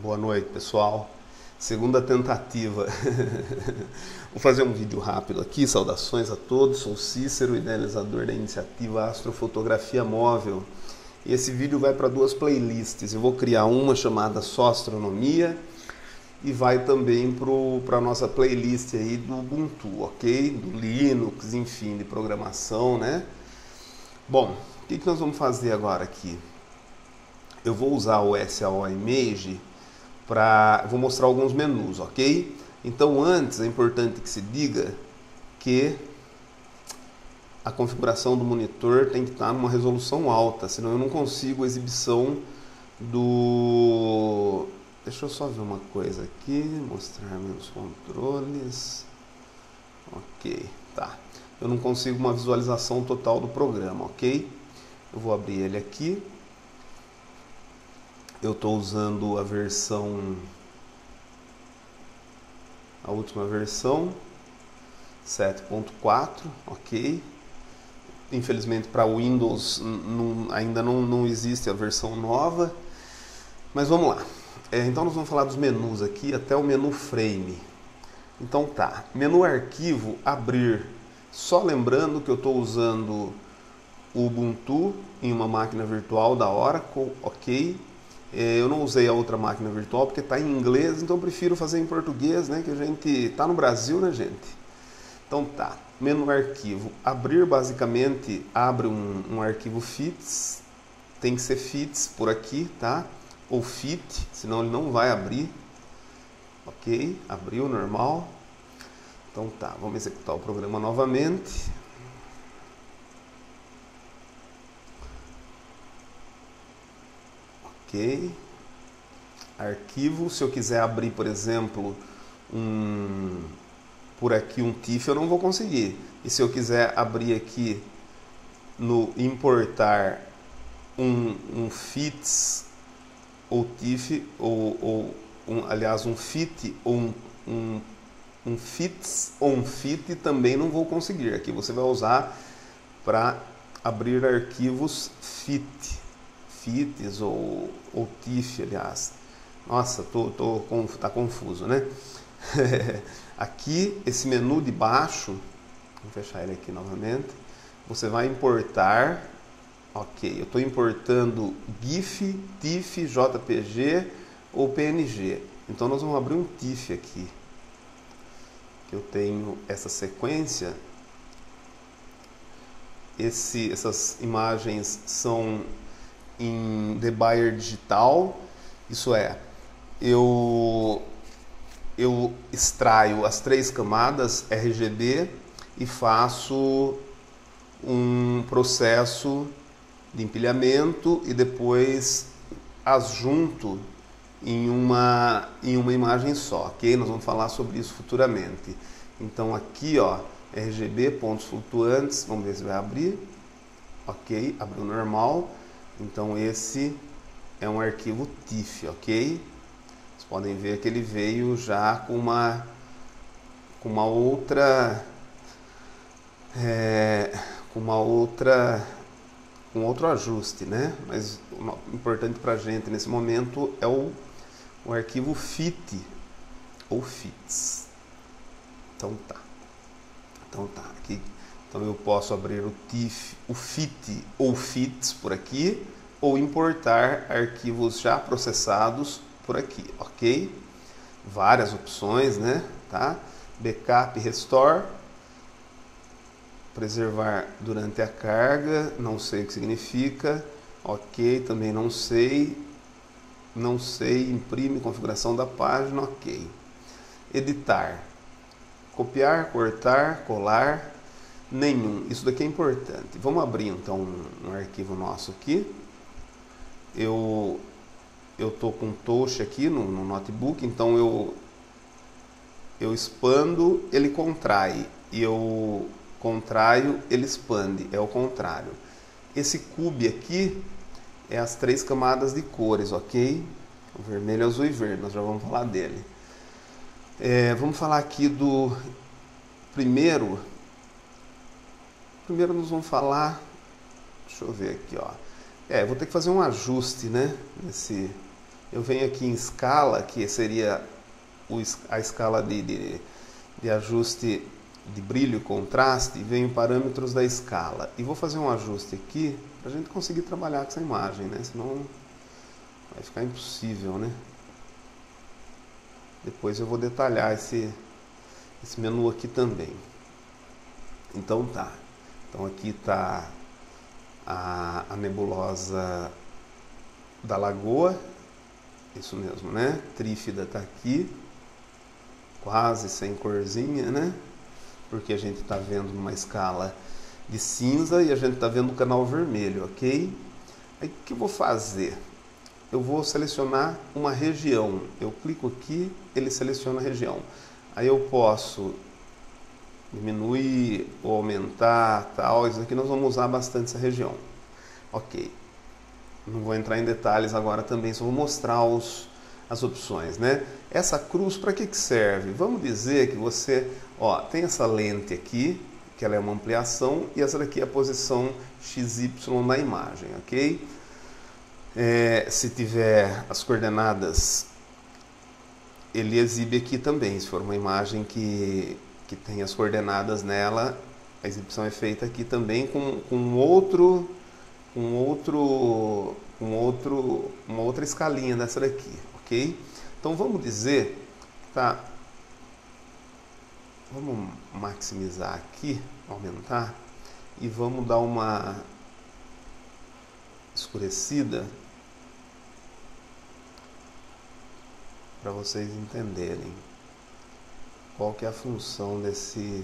Boa noite, pessoal. Segunda tentativa. Vou fazer um vídeo rápido aqui. Saudações a todos. Sou Cícero, idealizador da iniciativa Astrofotografia Móvel. E esse vídeo vai para duas playlists. Eu vou criar uma chamada Só Astronomia e vai também para a nossa playlist aí do Ubuntu, ok? Do Linux, enfim, de programação, né? Bom, o que nós vamos fazer agora aqui? Eu vou usar o SAO Image vou mostrar alguns menus, ok? Então antes é importante que se diga que a configuração do monitor tem que estar numa resolução alta, senão eu não consigo exibição do... Deixa eu só ver uma coisa aqui, mostrar meus controles. Ok, tá. Eu não consigo uma visualização total do programa, ok? Eu vou abrir ele aqui. Eu estou usando a última versão 7.4, ok? Infelizmente para Windows ainda não existe a versão nova, mas vamos lá. Então nós vamos falar dos menus aqui até o menu Frame. Então tá, menu Arquivo, Abrir. Só lembrando que eu estou usando o Ubuntu em uma máquina virtual da Oracle, ok? Eu não usei a outra máquina virtual porque está em inglês, então eu prefiro fazer em português, né? Que a gente está no Brasil, né, gente? Então tá, menu arquivo. Abrir basicamente abre um arquivo FITS, tem que ser FITS por aqui, tá? Ou FIT, senão ele não vai abrir. Ok, abriu normal. Então tá, vamos executar o programa novamente. Ok, arquivo, se eu quiser abrir, por exemplo, por aqui um TIFF, eu não vou conseguir. E se eu quiser abrir aqui no importar um FITS ou TIFF, aliás, um FIT ou um FITS ou um FIT, também não vou conseguir. Aqui você vai usar para abrir arquivos FIT. FITs ou TIFF, aliás. Nossa, tá confuso, né? Aqui, esse menu de baixo, vou fechar ele aqui novamente, você vai importar, ok, eu estou importando GIF, TIFF, JPG ou PNG. Então nós vamos abrir um TIFF aqui, que eu tenho essa sequência. Essas imagens são em Debye digital, isso é, eu extraio as 3 camadas RGB e faço um processo de empilhamento e depois as junto em uma imagem só, ok? Nós vamos falar sobre isso futuramente. Então aqui, ó, RGB, pontos flutuantes, vamos ver se vai abrir. Ok, abriu normal. Então esse é um arquivo TIFF, ok? Vocês podem ver que ele veio já com outro ajuste, né? Mas o importante para a gente nesse momento é o arquivo FIT ou FITS. Então tá. Aqui. Então eu posso abrir o TIFF, o FIT ou FITS por aqui, ou importar arquivos já processados por aqui, ok? Várias opções, né? Tá? Backup, Restore, preservar durante a carga, não sei o que significa, ok, também não sei, imprime, configuração da página, ok. Editar, copiar, cortar, colar, nenhum. Isso daqui é importante. Vamos abrir então um arquivo nosso aqui. Eu estou com touch aqui no notebook, então eu expando, ele contrai, e eu contraio, ele expande, é o contrário. Esse cube aqui é as 3 camadas de cores, ok? O vermelho, azul e verde, nós já vamos falar dele. Vamos falar aqui do primeiro nós vamos falar, deixa eu ver aqui, ó. Vou ter que fazer um ajuste, né, eu venho aqui em escala, que seria a escala de ajuste de brilho e contraste, e venho parâmetros da escala. E vou fazer um ajuste aqui para a gente conseguir trabalhar com essa imagem, né? Senão vai ficar impossível, né? Depois eu vou detalhar esse menu aqui também. Então tá. Então aqui está a nebulosa da Lagoa, isso mesmo, né? Trífida está aqui, quase sem corzinha, né? Porque a gente está vendo numa escala de cinza e a gente está vendo o canal vermelho, ok? Aí o que eu vou fazer? Eu vou selecionar uma região. Eu clico aqui, ele seleciona a região. Aí eu posso diminuir ou aumentar, tal. Isso aqui nós vamos usar bastante essa região. Ok. Não vou entrar em detalhes agora também, só vou mostrar as opções, né? Essa cruz para que serve? Vamos dizer que você, tem essa lente aqui, que ela é uma ampliação, e essa daqui é a posição XY na imagem, ok? Se tiver as coordenadas, ele exibe aqui também. Se for uma imagem que tem as coordenadas nela, a exibição é feita aqui também uma outra escalinha dessa daqui, ok? Então vamos dizer, tá? Vamos maximizar aqui, aumentar, e vamos dar uma escurecida para vocês entenderem qual que é a função desse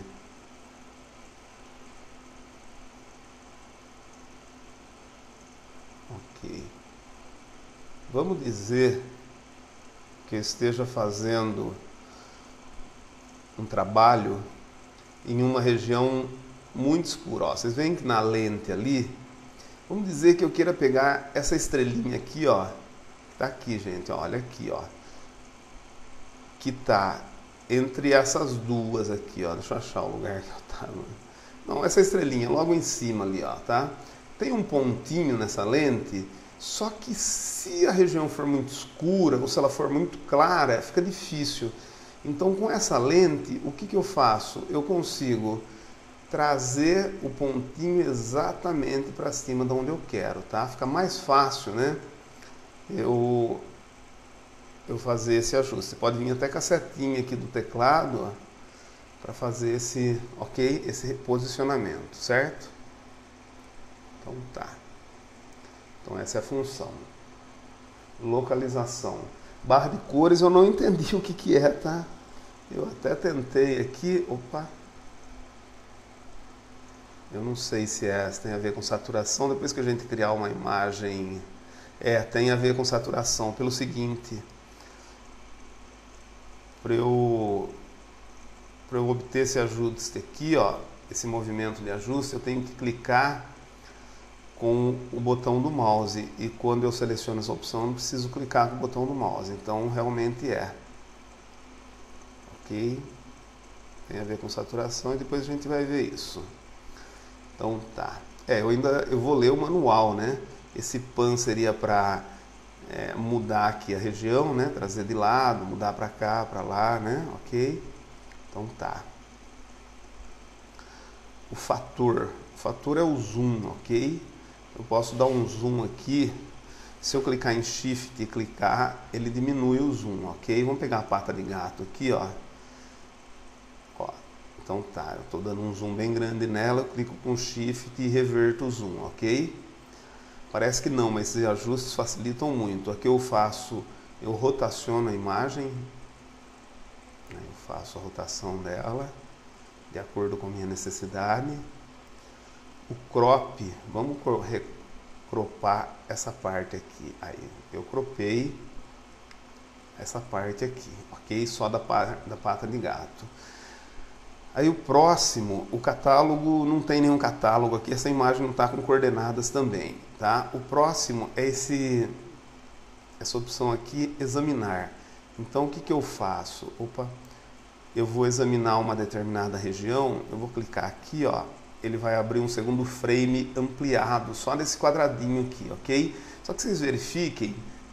ok. Vamos dizer que eu esteja fazendo um trabalho em uma região muito escura. Vocês veem que na lente ali, vamos dizer que eu queira pegar essa estrelinha aqui, tá aqui, gente, olha aqui, que tá entre essas duas aqui, deixa eu achar o lugar que eu tava. Não, essa estrelinha logo em cima ali, tá? Tem um pontinho nessa lente, só que se a região for muito escura ou se ela for muito clara, fica difícil. Então, com essa lente, o que eu faço? Eu consigo trazer o pontinho exatamente para cima de onde eu quero, tá? Fica mais fácil, né? Eu fazer esse ajuste. Você pode vir até com a setinha aqui do teclado, para fazer esse posicionamento, certo? Então tá. Então essa é a função. Localização. Barra de cores eu não entendi o que é, tá? Eu até tentei aqui, eu não sei se tem a ver com saturação. Depois que a gente criar uma imagem, tem a ver com saturação. Pelo seguinte, para eu obter esse ajuste aqui, esse movimento de ajuste, eu tenho que clicar com o botão do mouse, e quando eu seleciono essa opção, eu não preciso clicar com o botão do mouse. Então realmente ok, tem a ver com saturação, e depois a gente vai ver isso. Então tá, eu vou ler o manual, né? Esse pan seria para mudar aqui a região, né? Trazer de lado, mudar para cá, para lá, né? Ok, então tá. O fator é o zoom, ok? Eu posso dar um zoom aqui. Se eu clicar em Shift e clicar, ele diminui o zoom, ok? Vamos pegar a pata de gato aqui, Então tá, eu estou dando um zoom bem grande nela, eu clico com Shift e reverto o zoom, ok? Parece que não, mas esses ajustes facilitam muito. Aqui eu rotaciono a imagem, eu faço a rotação dela, de acordo com a minha necessidade. O crop, vamos cropar essa parte aqui. Aí, eu cropei essa parte aqui, ok? Só da pata de gato. Aí o próximo, o catálogo, não tem nenhum catálogo aqui, essa imagem não está com coordenadas também, tá? O próximo é essa opção aqui, examinar. Então o que eu faço? Eu vou examinar uma determinada região, eu vou clicar aqui, ele vai abrir um segundo frame ampliado, só nesse quadradinho aqui, ok? Só que vocês verifiquem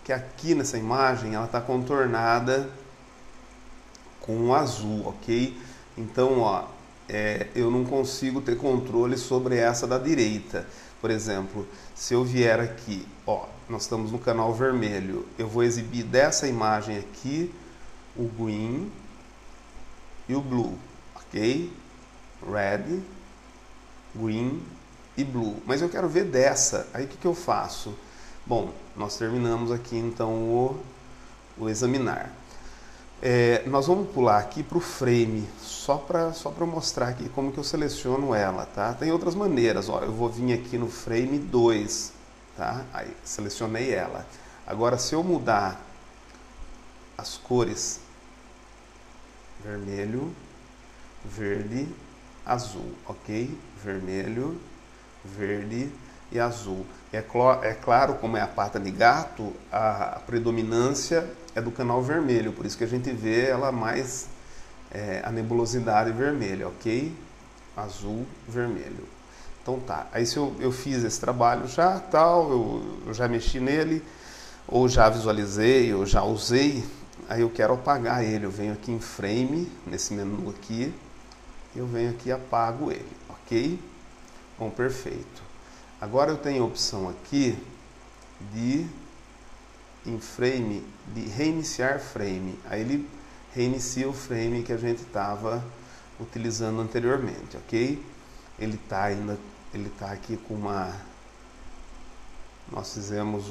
que aqui nessa imagem ela está contornada com o azul, ok? Então, ó, eu não consigo ter controle sobre essa da direita. Por exemplo, se eu vier aqui, ó, nós estamos no canal vermelho, eu vou exibir dessa imagem aqui o green e o blue, ok? Red, green e blue. Mas eu quero ver dessa, aí o que eu faço? Bom, nós terminamos aqui então o examinar. Nós vamos pular aqui para o frame, só para mostrar aqui como que eu seleciono ela, tá? Tem outras maneiras, ó, eu vou vir aqui no frame 2, tá? Aí, selecionei ela. Agora, se eu mudar as cores, vermelho, verde, azul, ok? Vermelho, verde e azul. É claro, como é a pata de gato, a predominância é do canal vermelho, por isso que a gente vê ela mais, a nebulosidade vermelha, ok? Azul, vermelho. Então tá, aí se eu fiz esse trabalho já, tal, eu já mexi nele, ou já visualizei, ou já usei, aí eu quero apagar ele, eu venho aqui em frame, nesse menu aqui, eu venho aqui e apago ele, ok? Bom, perfeito. Agora eu tenho a opção aqui de, em frame, de reiniciar frame. Aí ele reinicia o frame que a gente estava utilizando anteriormente, ok? Ele está aqui com uma... Nós fizemos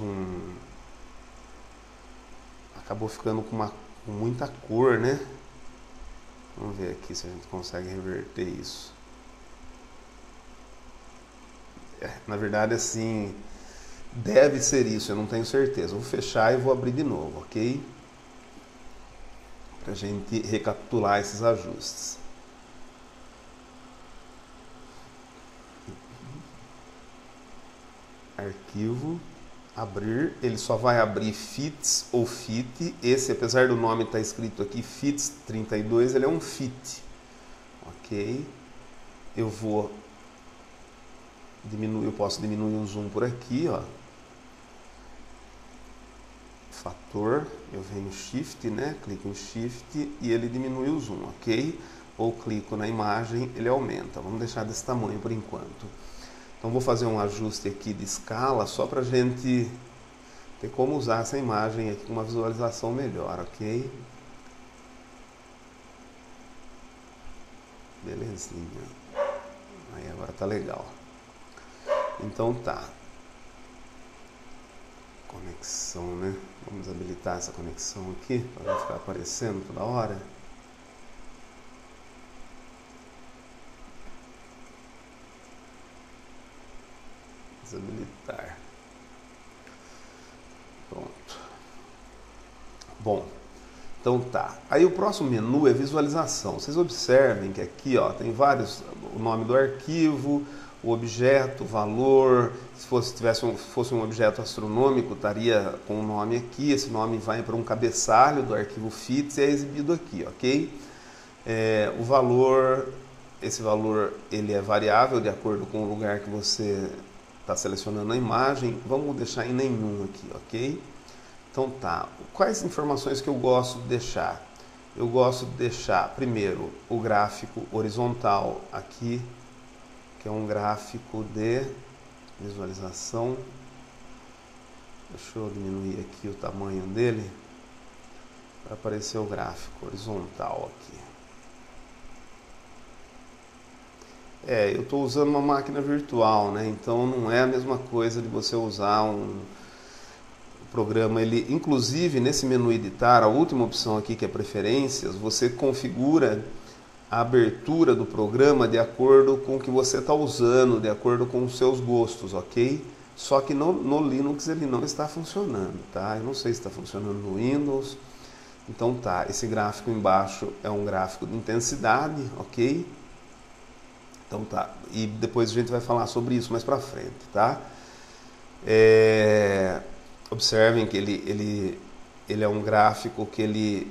acabou ficando com muita cor, né? Vamos ver aqui se a gente consegue reverter isso. Na verdade, assim, deve ser isso, eu não tenho certeza. Vou fechar e vou abrir de novo, ok? Para a gente recapitular esses ajustes. Arquivo, abrir, ele só vai abrir fits ou fit. Esse, apesar do nome estar escrito aqui fits 32, ele é um fit, ok? Eu vou diminuir, eu posso diminuir o zoom por aqui, ó. Fator, eu venho shift, né? Clico em shift e ele diminui o zoom, ok? Ou clico na imagem, ele aumenta. Vamos deixar desse tamanho por enquanto. Então vou fazer um ajuste aqui de escala só para a gente ter como usar essa imagem aqui com uma visualização melhor, ok? Belezinha. Aí agora tá legal. Então tá. Conexão, né? Vamos habilitar essa conexão aqui para não ficar aparecendo toda hora. Desabilitar. Pronto. Bom, então tá. Aí o próximo menu é visualização. Vocês observem que aqui, ó, tem vários, o nome do arquivo, o objeto, o valor. Se fosse um objeto astronômico, estaria com o nome aqui. Esse nome vai para um cabeçalho do arquivo FITS e é exibido aqui, ok? O valor, esse valor ele é variável de acordo com o lugar que você está selecionando a imagem. Vamos deixar em nenhum aqui, ok? Então tá. Quais informações que eu gosto de deixar? Eu gosto de deixar, primeiro, o gráfico horizontal aqui, que é um gráfico de visualização. Deixa eu diminuir aqui o tamanho dele para aparecer o gráfico horizontal aqui. Eu estou usando uma máquina virtual, né? Então não é a mesma coisa de você usar um programa. Ele, inclusive, nesse menu editar, a última opção aqui, que é preferências, você configura a abertura do programa de acordo com o que você está usando, de acordo com os seus gostos, ok? Só que no Linux ele não está funcionando, tá? Eu não sei se está funcionando no Windows. Então tá, esse gráfico embaixo é um gráfico de intensidade, ok? Então tá, e depois a gente vai falar sobre isso mais pra frente, tá? Observem que ele é um gráfico que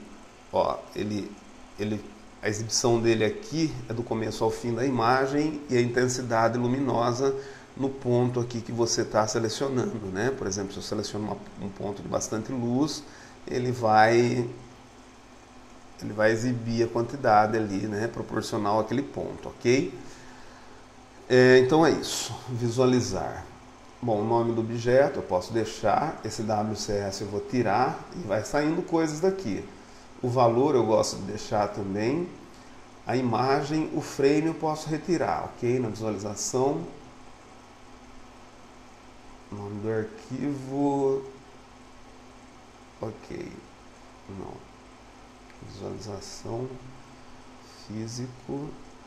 a exibição dele aqui é do começo ao fim da imagem e a intensidade luminosa no ponto aqui que você está selecionando, né? Por exemplo, se eu seleciono um ponto de bastante luz, ele vai exibir a quantidade ali, né? Proporcional àquele ponto, ok? Então é isso, visualizar. Bom, o nome do objeto eu posso deixar, esse WCS eu vou tirar e vai saindo coisas daqui. O valor eu gosto de deixar também. A imagem, o frame eu posso retirar, ok? Na visualização. Nome do arquivo. Ok. Não. Visualização. Físico.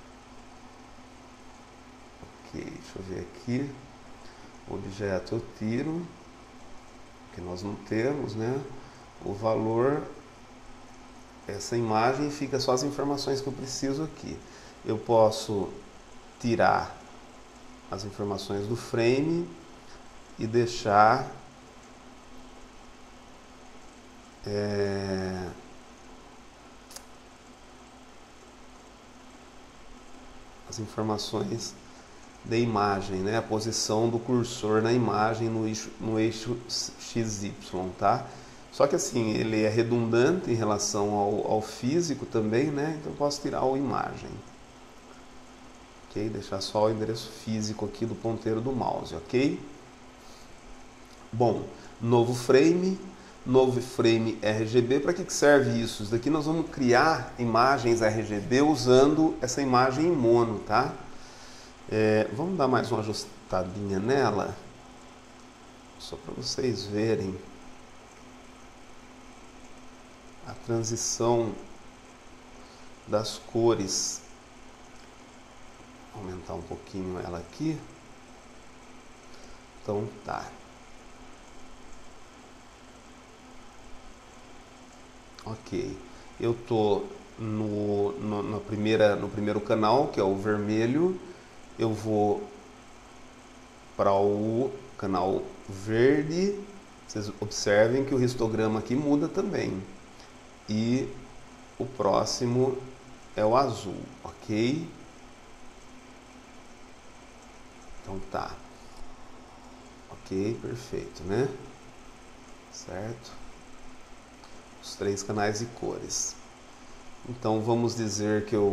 Ok, deixa eu ver aqui. Objeto eu tiro, que nós não temos, né? O valor, essa imagem, fica só as informações que eu preciso aqui. Eu posso tirar as informações do frame e deixar as informações de imagem, né? A posição do cursor na imagem no eixo XY, tá? Só que assim, ele é redundante em relação ao físico também, né? Então eu posso tirar a imagem. Ok? Deixar só o endereço físico aqui do ponteiro do mouse, ok? Bom, novo frame RGB. Para que serve isso? Isso daqui nós vamos criar imagens RGB usando essa imagem em mono, tá? Vamos dar mais uma ajustadinha nela, só para vocês verem a transição das cores. Vou aumentar um pouquinho ela aqui. Então tá. Ok. Eu tô no primeiro canal, que é o vermelho. Eu vou para o canal verde. Vocês observem que o histograma aqui muda também. E o próximo é o azul, ok? Então tá. Ok, perfeito, né? Certo? Os 3 canais e cores. Então vamos dizer que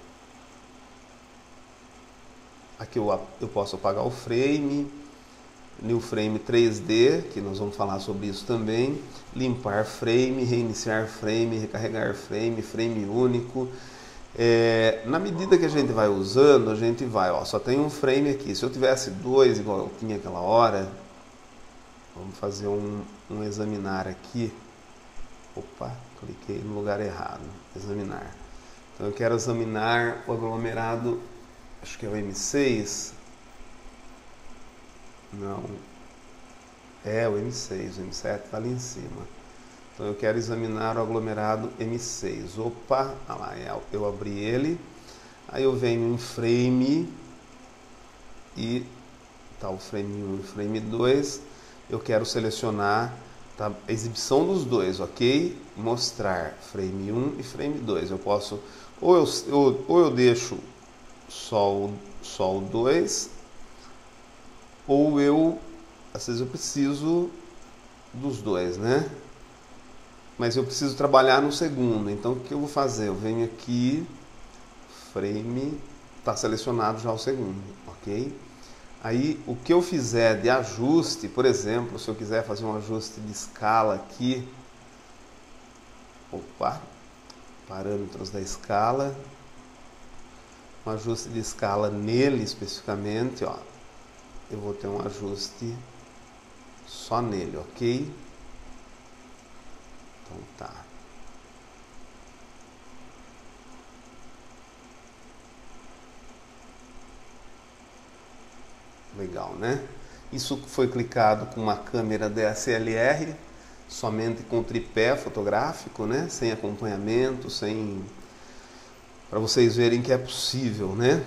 aqui eu posso apagar o frame, new frame 3D, que nós vamos falar sobre isso também, limpar frame, reiniciar frame, recarregar frame, frame único. Na medida que a gente vai usando, a gente vai, ó, só tem um frame aqui. Se eu tivesse 2 igual eu tinha aquela hora, vamos fazer um examinar aqui. Opa, cliquei no lugar errado. Examinar. Então eu quero examinar o aglomerado, acho que é o M6. Não. É o M6, o M7 está ali em cima. Então eu quero examinar o aglomerado M6. Opa, olha lá, eu abri ele. Aí eu venho em frame e tá o frame 1 e o frame 2. Eu quero selecionar a exibição dos dois, ok? Mostrar frame 1 e frame 2. Eu posso, ou eu deixo só o 2, ou às vezes eu preciso dos dois, né? Mas eu preciso trabalhar no segundo. Então o que eu vou fazer? Eu venho aqui, frame, está selecionado já o segundo, ok? Aí o que eu fizer de ajuste, por exemplo, se eu quiser fazer um ajuste de escala aqui, opa, parâmetros da escala, um ajuste de escala nele especificamente, ó, eu vou ter um ajuste só nele, ok? Então tá. Legal, né? Isso foi clicado com uma câmera DSLR, somente com tripé fotográfico, né? Sem acompanhamento, sem... para vocês verem que é possível, né?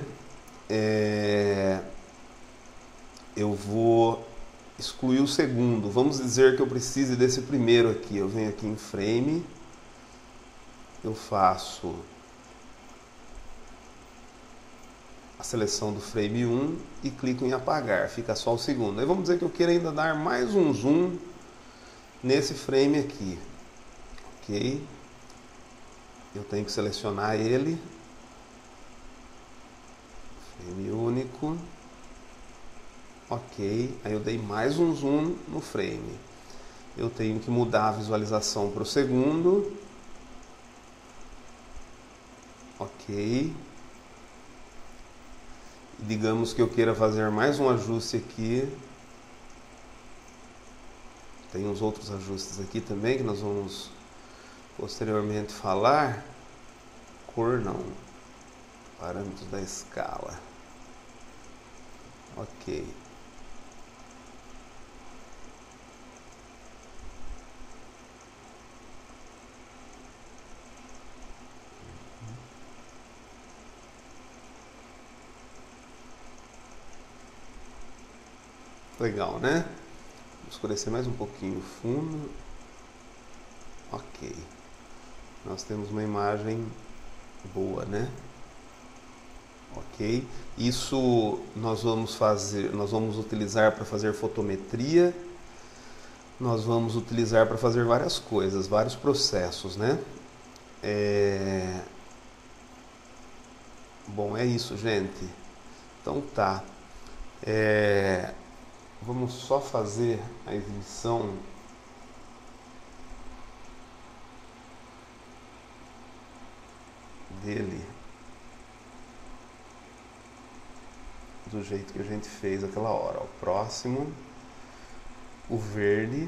Eu vou excluir o segundo. Vamos dizer que eu precise desse primeiro aqui. Eu venho aqui em frame, eu faço a seleção do frame 1 e clico em apagar, fica só o segundo. Aí vamos dizer que eu quero ainda dar mais um zoom nesse frame aqui, ok? Eu tenho que selecionar ele, frame único, ok, aí eu dei mais um zoom no frame. Eu tenho que mudar a visualização para o segundo, ok. Digamos que eu queira fazer mais um ajuste aqui. Tem uns outros ajustes aqui também que nós vamos posteriormente falar. Cor não. Parâmetros da escala. Ok. Legal, né? Vou escurecer mais um pouquinho o fundo. Ok. Nós temos uma imagem boa, né? Ok. Isso nós vamos utilizar para fazer fotometria. Nós vamos utilizar para fazer várias coisas, vários processos, né? Bom, é isso, gente. Então tá. Vamos só fazer a exibição dele do jeito que a gente fez aquela hora. O próximo, o verde.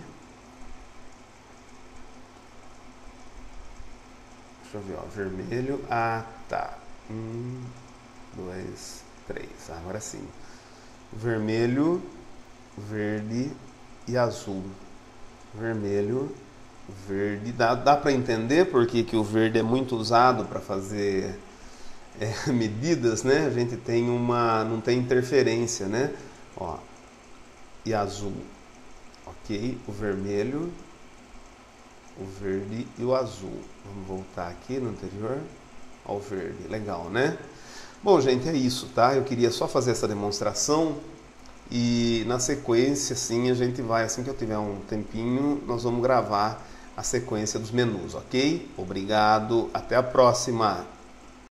Deixa eu ver, ó, vermelho. Ah, tá. 1, 2, 3. Agora sim. Vermelho, verde e azul. Vermelho, verde. Dá para entender por que o verde é muito usado para fazer medidas, né? A gente tem não tem interferência, né? Ó, e azul. Ok, o vermelho, o verde e o azul. Vamos voltar aqui no anterior ao verde. Legal, né? Bom, gente, é isso, tá? Eu queria só fazer essa demonstração e na sequência, sim, a gente vai, assim que eu tiver um tempinho, nós vamos gravar a sequência dos menus, ok? Obrigado, até a próxima!